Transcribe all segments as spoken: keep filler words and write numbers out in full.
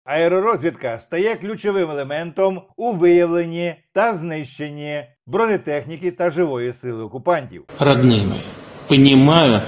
Аеророзвідка стає ключовим елементом у виявленні та знищенні бронетехніки та живої сили окупантів. Родные мои, понимаю,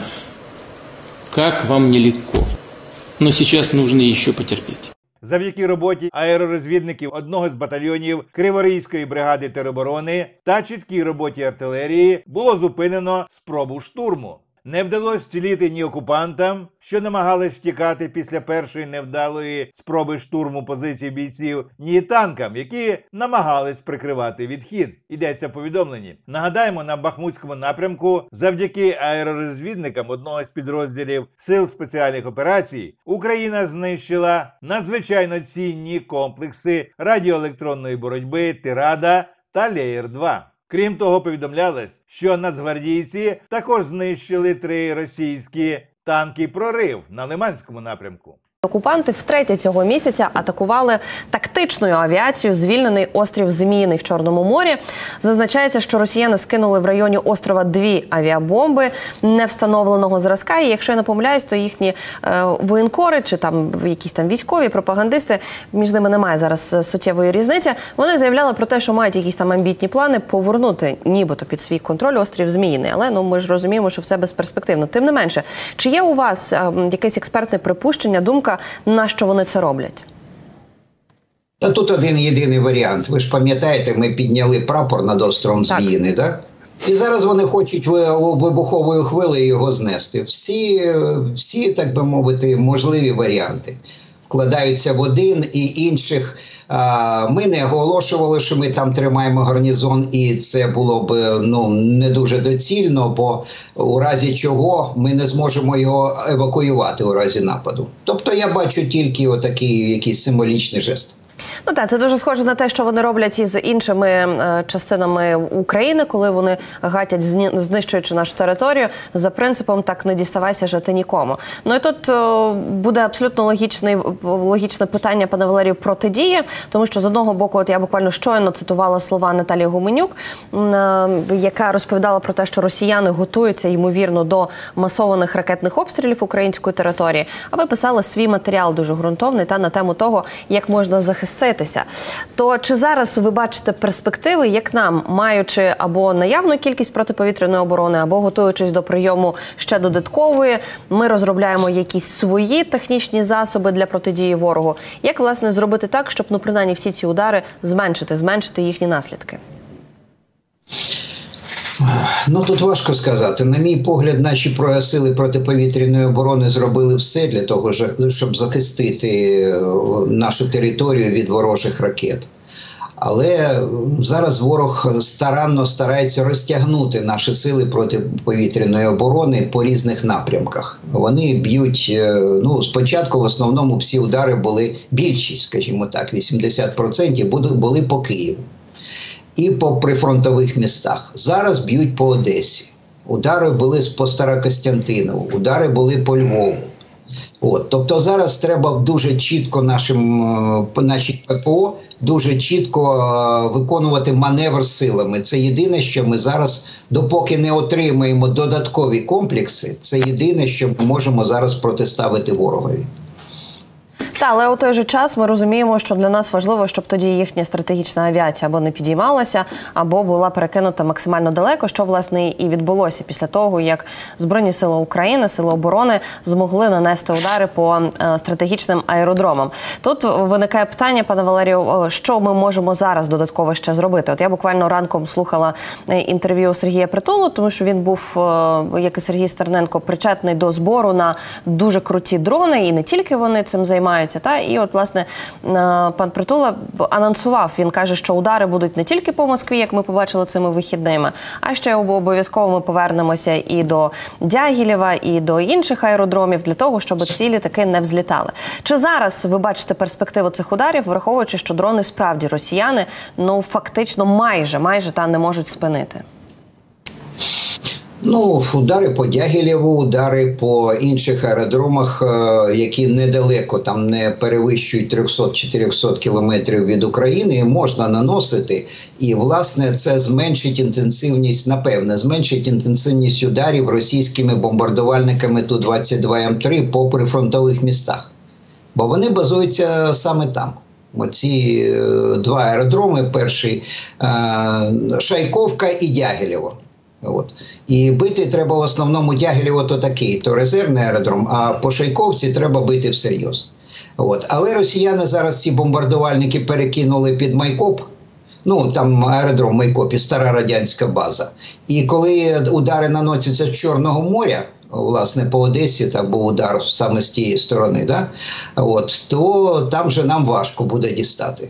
как вам нелегко, но сейчас нужно еще потерпеть. Завдяки роботі аеророзвідників одного з батальйонів Криворізької бригади тероборони та чіткій роботі артилерії було зупинено спробу штурму. Не вдалося вціліти ні окупантам, що намагались втікати після першої невдалої спроби штурму позицій бійців, ні танкам, які намагались прикривати відхід. Йдеться в повідомленні. Нагадаємо, на Бахмутському напрямку завдяки аеророзвідникам одного з підрозділів Сил спеціальних операцій Україна знищила надзвичайно цінні комплекси радіоелектронної боротьби «Тирада» та «Леєр два». Крім того, повідомлялось, що нацгвардійці також знищили три російські танки «Прорив» на Лиманському напрямку. Окупанти втретє цього місяця атакували тактичною авіацією звільнений острів Зміїний в Чорному морі. Зазначається, що росіяни скинули в районі острова дві авіабомби невстановленого зразка. І якщо я не помиляюсь, то їхні е, воєнкори чи там якісь там військові, пропагандисти, між ними немає зараз суттєвої різниці, вони заявляли про те, що мають якісь там амбітні плани повернути нібито під свій контроль острів Зміїний. Але ну, ми ж розуміємо, що все безперспективно. Тим не менше, чи є у вас е, якесь експертне припущення, думка, на що вони це роблять? Та тут один єдиний варіант. Ви ж пам'ятаєте, ми підняли прапор над островом Зміїний, так? І зараз вони хочуть вибуховою хвилею його знести. Всі, всі, так би мовити, можливі варіанти вкладаються в один і інших. Ми не оголошували, що ми там тримаємо гарнізон, і це було б ну, не дуже доцільно, бо у разі чого ми не зможемо його евакуювати у разі нападу. Тобто я бачу тільки отакий якийсь символічний жест. Ну так, це дуже схоже на те, що вони роблять із іншими е, частинами України, коли вони гатять, знищуючи нашу територію, за принципом «так не діставайся жити нікому». Ну і тут е, буде абсолютно логічний, логічне питання, пане Валерію, протидії, тому що з одного боку, от я буквально щойно цитувала слова Наталії Гуменюк, е, яка розповідала про те, що росіяни готуються, ймовірно, до масованих ракетних обстрілів української території, а ви писали свій матеріал дуже ґрунтовний та на тему того, як можна захистити захиститися. То чи зараз ви бачите перспективи, як нам, маючи або наявну кількість протиповітряної оборони, або готуючись до прийому ще додаткової, ми розробляємо якісь свої технічні засоби для протидії ворогу? Як, власне, зробити так, щоб, ну, принаймні, всі ці удари зменшити, зменшити їхні наслідки? Ну, тут важко сказати. На мій погляд, наші сили протиповітряної оборони зробили все для того, щоб захистити нашу територію від ворожих ракет. Але зараз ворог старанно старається розтягнути наші сили протиповітряної оборони по різних напрямках. Вони б'ють, ну, спочатку в основному всі удари були, більшість, скажімо так, вісімдесят відсотків були по Києву і по прифронтових містах. Зараз б'ють по Одесі. Удари були по Старокостянтинову, удари були по Львову. От, тобто зараз треба дуже чітко нашим, наші ППО, дуже чітко виконувати маневр силами. Це єдине, що ми зараз, допоки не отримаємо додаткові комплекси, це єдине, що ми можемо зараз протиставити ворогові. Та, але у той же час ми розуміємо, що для нас важливо, щоб тоді їхня стратегічна авіація або не підіймалася, або була перекинута максимально далеко, що, власне, і відбулося після того, як Збройні сили України, сили оборони змогли нанести удари по е, стратегічним аеродромам. Тут виникає питання, пане Валерію, що ми можемо зараз додатково ще зробити? От я буквально ранком слухала інтерв'ю Сергія Притулу, тому що він був, е, як і Сергій Стерненко, причетний до збору на дуже круті дрони, і не тільки вони цим займаються. Та? І от, власне, пан Притула анонсував, він каже, що удари будуть не тільки по Москві, як ми побачили цими вихідними, а ще обов'язково ми повернемося і до Дягілєва, і до інших аеродромів для того, щоб ці літаки не взлітали. Чи зараз ви бачите перспективу цих ударів, враховуючи, що дрони справді росіяни, ну, фактично майже, майже та не можуть спинити? Ну, удари по Дягілєву, удари по інших аеродромах, які недалеко, там не перевищують триста-чотириста кілометрів від України, можна наносити. І, власне, це зменшить інтенсивність, напевне, зменшить інтенсивність ударів російськими бомбардувальниками Ту двадцять два Ем три по прифронтових містах. Бо вони базуються саме там. Оці два аеродроми, перший Шайковка і Дягілєво. От. І бити треба в основному Дягілєво то такий, то резервний аеродром, а по Шайковці треба бити всерйоз. От. Але росіяни зараз ці бомбардувальники перекинули під Майкоп. Ну, там аеродром в Майкопі, стара радянська база. І коли удари наносяться з Чорного моря, власне, по Одесі, там був удар саме з тієї сторони, да? От, то там же нам важко буде дістати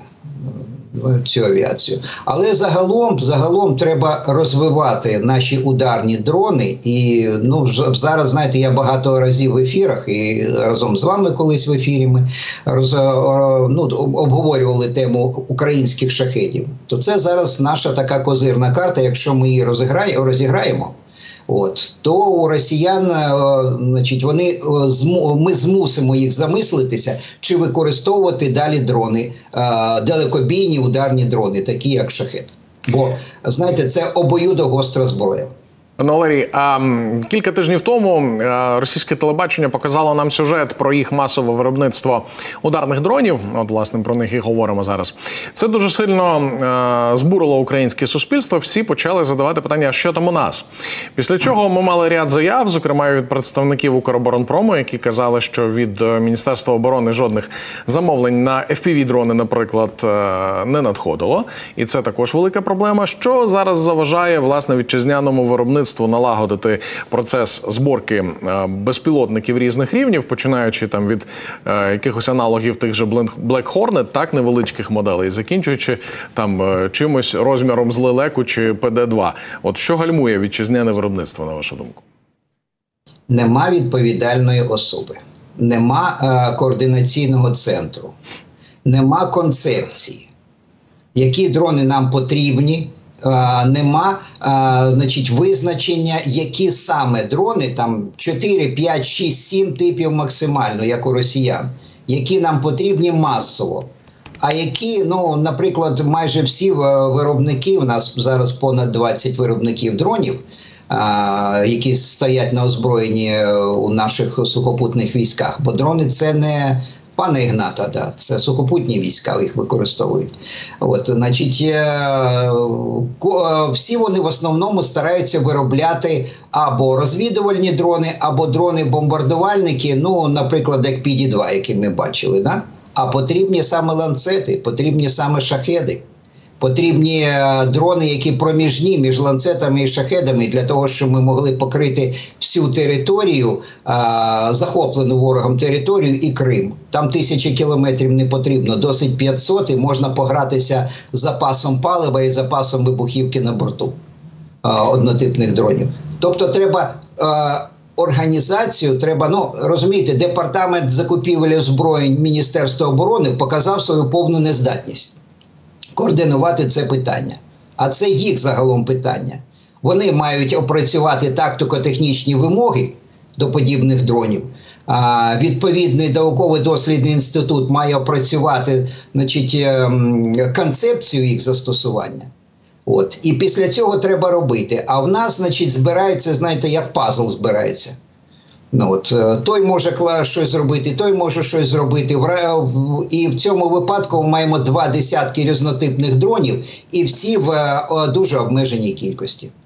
цю авіацію. Але загалом, загалом треба розвивати наші ударні дрони. І ну, зараз, знаєте, я багато разів в ефірах, і разом з вами колись в ефірі ми роз, ну, обговорювали тему українських шахедів. То це зараз наша така козирна карта, якщо ми її розіграємо, розіграємо От, то у росіян, значить, вони, ми змусимо їх замислитися, чи використовувати далі дрони, далекобійні ударні дрони, такі як «Шахед». Бо, знаєте, це обоюдогостра зброя. Пане Валерій, а кілька тижнів тому російське телебачення показало нам сюжет про їх масове виробництво ударних дронів. От, власне, про них і говоримо зараз. Це дуже сильно збурило українське суспільство. Всі почали задавати питання, що там у нас. Після чого ми мали ряд заяв, зокрема від представників Укроборонпрому, які казали, що від Міністерства оборони жодних замовлень на еф пі ві-дрони, наприклад, не надходило. І це також велика проблема. Що зараз заважає, власне, вітчизняному виробництву налагодити процес зборки безпілотників різних рівнів, починаючи там від е, якихось аналогів тих же Black Hornet, так, невеличких моделей, закінчуючи там е, чимось розміром з лелеку чи пе де два. От що гальмує вітчизняне виробництво, на вашу думку? Нема відповідальної особи, нема е, координаційного центру, нема концепції, які дрони нам потрібні. Uh, нема uh, значить, визначення, які саме дрони, там чотири, п'ять, шість, сім типів максимально, як у росіян, які нам потрібні масово. А які, ну, наприклад, майже всі виробники, у нас зараз понад двадцять виробників дронів, uh, які стоять на озброєнні у наших сухопутних військах, бо дрони це не... Пане Ігната, да, це сухопутні війська, їх використовують. От, значить, всі вони в основному стараються виробляти або розвідувальні дрони, або дрони-бомбардувальники, ну, наприклад, як пі ді два, які ми бачили, да? А потрібні саме ланцети, потрібні саме шахеди. Потрібні дрони, які проміжні між ланцетами і шахедами, для того, щоб ми могли покрити всю територію, а, захоплену ворогом територію і Крим. Там тисячі кілометрів не потрібно, досить п'ятсот, і можна погратися з запасом палива і запасом вибухівки на борту а, однотипних дронів. Тобто треба... А, організацію треба, ну, розумієте, департамент закупівель озброєнь Міністерства оборони показав свою повну нездатність координувати це питання. А це їх загалом питання. Вони мають опрацювати тактико-технічні вимоги до подібних дронів. А відповідний науково-дослідний інститут має опрацювати, значить, концепцію їх застосування. От. І після цього треба робити. А в нас, значить, збирається, знаєте, як пазл збирається. Ну, от, той може щось зробити, той може щось зробити. І в цьому випадку ми маємо два десятки різнотипних дронів, і всі в дуже обмеженій кількості.